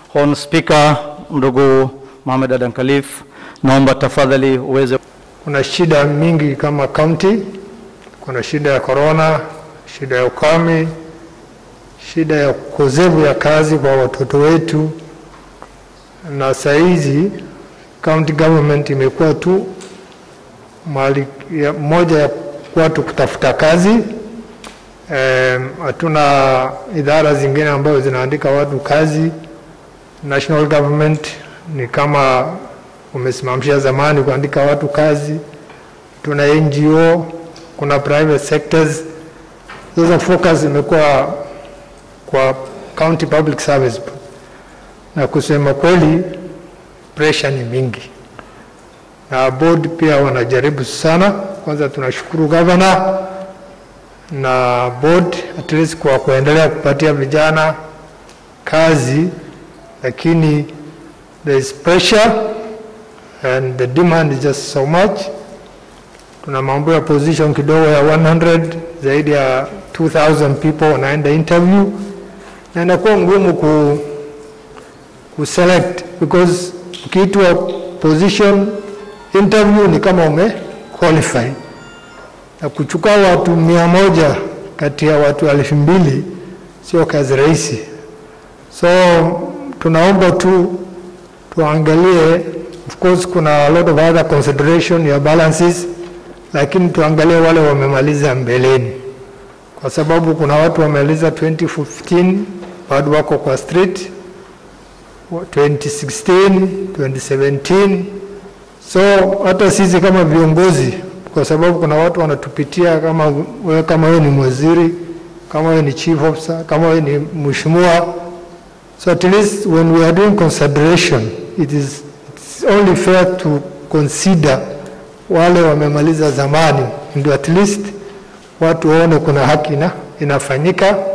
Hon Speaker, ndugu Mohamed Adan Khalif, naomba tafadhali uweze. Kuna shida mingi kama county, kuna shida ya corona, shida ya ukame, shida ya ukosefu ya kazi kwa watoto wetu, na saizi county government imekuwa tu mali moja ya watu kutafuta kazi. Hatuna idara zingine ambazo zinaandika watu kazi. National government ni kama umesimamisha zamani kuandika watu kazi. Tuna NGO, kuna private sectors. Those focus imekuwa kwa county public service, na kusema kweli pressure ni mingi, na board pia wanajaribu sana. Kwanza tunashukuru governor na board at least kwa kuendelea kupatia vijana kazi, lakini there is pressure and the demand is just so much. Tuna mambo ya position kidogo ya 100, zaidi ya 2000 people wanaenda interview, na inakuwa ngumu select because ukiitwa position interview ni kama ume qualify, na kuchukua watu 100 kati ya watu 2000 sio kazi rahisi. So tunaomba tu tuangalie, of course kuna a lot of other consideration ya balances, lakini tuangalie wale wamemaliza mbeleni, kwa sababu kuna watu wamemaliza 2015 bado wako kwa street, 2016, 2017. So hata sisi kama viongozi, kwa sababu kuna watu wanatupitia, kama wewe ni mwaziri, kama wewe ni chief officer, kama wewe ni mheshimiwa. So at least when we are doing consideration, it's only fair to consider wale wamemaliza zamani, ndio at least watu waone kuna haki na inafanyika.